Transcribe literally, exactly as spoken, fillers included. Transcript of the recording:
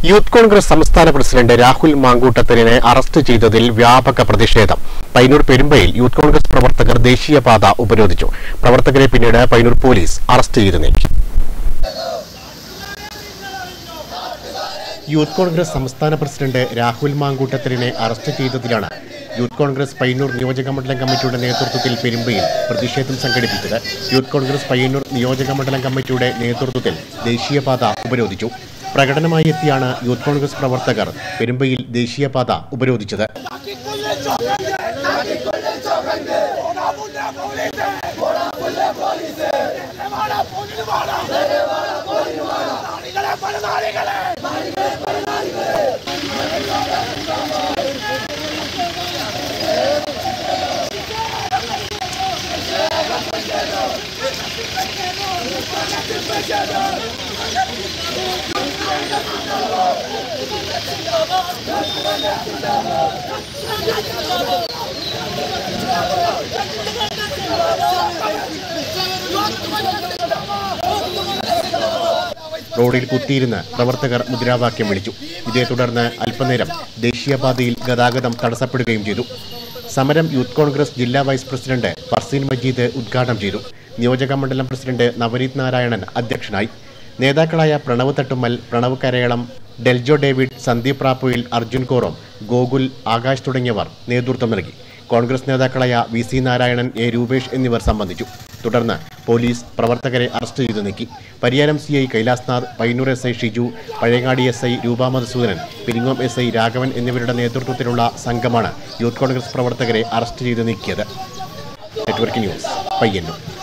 Youth congress സംസ്ഥാന president Rahul മാങ്കൂട്ടത്തിനെ arrest ചെയ്തതിൽ വ്യാപക പ്രതിഷേധം. പയ്യന്നൂർ പെരുമ്പയിൽ യൂത്ത് കോൺഗ്രസ് പ്രവർത്തകർ ദേശീയപാത ഉപരോധിച്ചു. പ്രവർത്തകരെ പിന്നീട് പയ്യന്നൂർ പോലീസ് അറസ്റ്റ് ചെയ്തു നീക്കി. യൂത്ത് കോൺഗ്രസ് സംസ്ഥാന പ്രസിഡന്റ് രാഹുൽ മാങ്കൂട്ടത്തിനെ അറസ്റ്റ് ചെയ്തതിലാണ് യൂത്ത് കോൺഗ്രസ് പയ്യന്നൂർ നിയോജക മണ്ഡലം കമ്മിറ്റിയുടെ നേതൃത്വത്തിൽ പെരുമ്പയിൽ പ്രതിഷേധം സംഘടിപ്പിച്ചത്. യൂത്ത് കോൺഗ്രസ് പയ്യന്നൂർ നിയോജക മണ്ഡലം കമ്മിറ്റിയുടെ നേതൃത്വത്തിൽ ദേശീയപാത ഉപരോധിച്ചു. പ്രകടനമായി എത്തിയാണ് യൂത്ത് കോൺഗ്രസ് പ്രവർത്തകർ പെരുമ്പയിൽ ദേശീയപാത ഉപരോധിച്ചത്. റോഡിൽ കുത്തിയിരുന്ന് പ്രവർത്തകർ മുദ്രാവാക്യം വിളിച്ചു. ഇതേ തുടർന്ന് അല്പനേരം ദേശീയപാതയിൽ ഗതാഗതം തടസ്സപ്പെടുകയും ചെയ്തു. സമരം യൂത്ത് കോൺഗ്രസ് ജില്ലാ വൈസ് പ്രസിഡന്റ് ഫർസീൻ മജീദ് ഉദ്ഘാടനം ചെയ്തു. നിയോജക മണ്ഡലം പ്രസിഡന്റ് നവനീത് നാരായണൻ അധ്യക്ഷനായി. നേതാക്കളായ പ്രണവ് തട്ടുമ്മൽ, പ്രണവ് കരയളം, ഡെൽജോ ഡേവിഡ്, സന്ദീപ് റാപ്പുയിൽ, അർജുൻ കോറോം, ഗോകുൽ, ആകാശ് തുടങ്ങിയവർ നേതൃത്വം നൽകി. കോൺഗ്രസ് നേതാക്കളായ V C Narayanan, A Rupesh എന്നിവർ സംബന്ധിച്ചു. തുടർന്ന് പോലീസ് പ്രവർത്തകരെ അറസ്റ്റ് ചെയ്തു നീക്കി. Pariyaram C I Kailasnath, Payyanur S I Shiju, Pazhayangadi S I Roopa Madhusudanan, Peringome S I Raghavan എന്നിവരുടെ നേതൃത്വത്തിലുള്ള സംഘമാണ് യൂത്ത് കോൺഗ്രസ് പ്രവർത്തകരെ അറസ്റ്റ് ചെയ്തു നീക്കിയത്. Network news, Payyanur.